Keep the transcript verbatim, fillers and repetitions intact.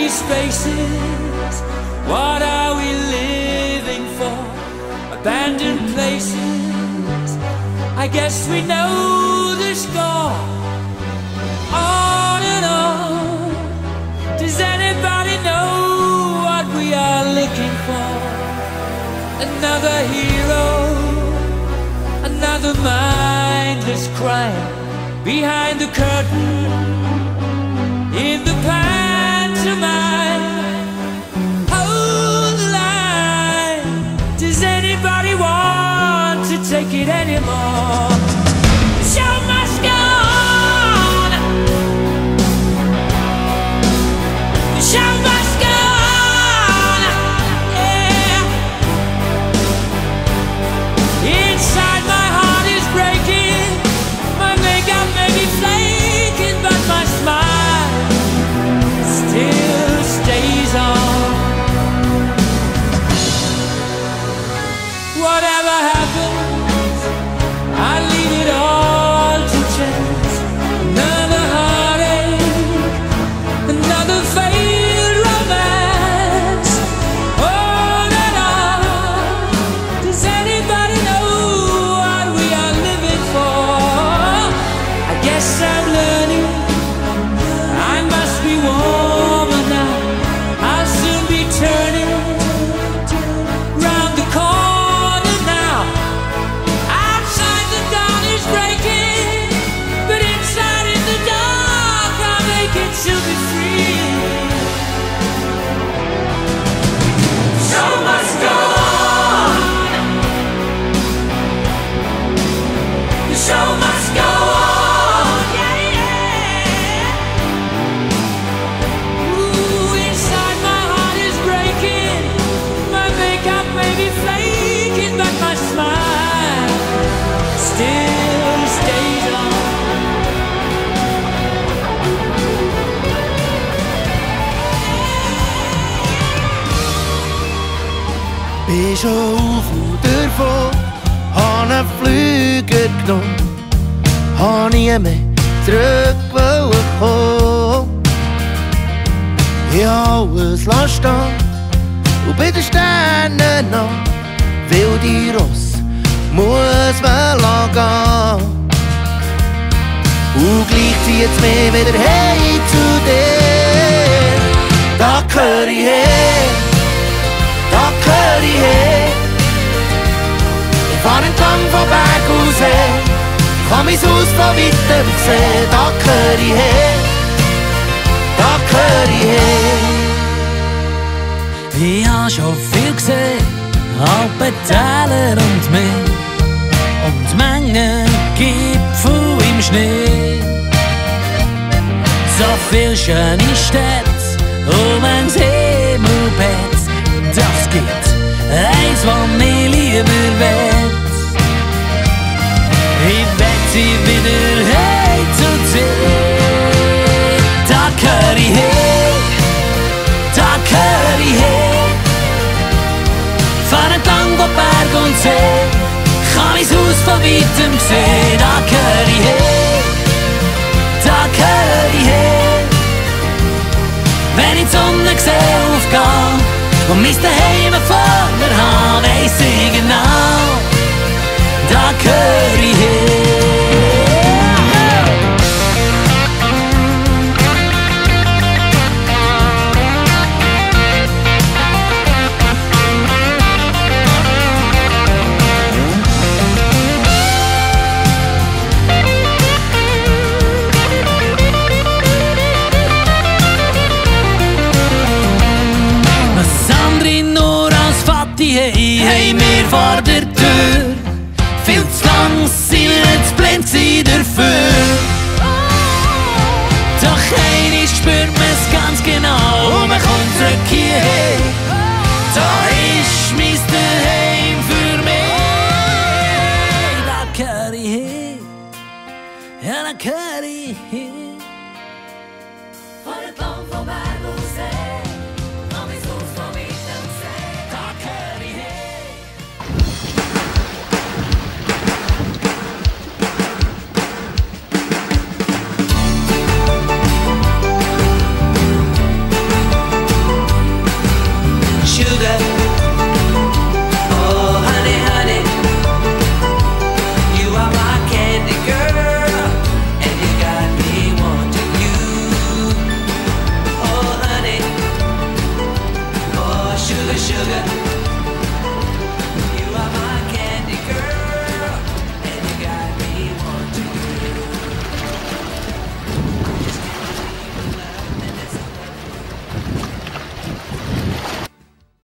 empty spaces. What are we living for? Abandoned places. I guess we know the score. On and on. Does anybody know what we are looking for? Another hero, another mindless crime. Behind the curtain, in the pantomime. Hold the line. Does anybody want to take it anymore? The show must go on. The show must go on. Yeah. Inside my heart is breaking. My makeup may be flaking, but my smile still stays on. Whatever happens, I leave it all to chance. Another heartache, another failed romance. On and on. Does anybody know what we are living for? I guess I'm learning. I must be warmer now. I'll soon be turning round the corner now. Outside the dawn is breaking, but inside in the dark I'll make it to be free. The show must go on. The show must go on. Yeah, yeah. Ooh, inside my heart is breaking. My makeup may be flaking, but my smile still stays on. Bin schon auf und davon, hab einen Flüger genommen, hab nie mehr zurück wollen kommen. Ich hab alles lassen stehen und bei den Sternen nach, weil die Ross muss man gehen. Und gleich zieht's mich wieder hey zu dir. Da gehör ich her, da gehör ich her. Ich fahr entlang von Berg aus her, kann mein Haus von weitem sehen. Da gehör ich her, da gehör ich her. Ich hab schon viel gesehen, Alpen, Täler und Meer und Mengen Gipfel im Schnee. So viel schöne Städte um ans Himmelbett, das gibt eins, was mir lieber wird. Ich wett sie wieder hey zu dir. Da gehör ich her, da gehör ich her. Fahr entlang von Berg und See, kann mein Haus von weitem sehen. Da gehör ich her, da gehör ich her. Wenn ich die Sonne sehe aufgehen und mein Daheim vor mir habe, weiss ich genau, da gehör ich her. Haben wir vor der Tür, viel zu lang sind wir zu blind sein dafür. Doch einmal spürt man's ganz genau und man kommt zurück hierher. Da ist mein Daheim für mich. Da gehör ich her, ja da gehör ich her. Vor entlang vom Berg und See, kann mein Haus von weitem sehen. Da gehör ich her.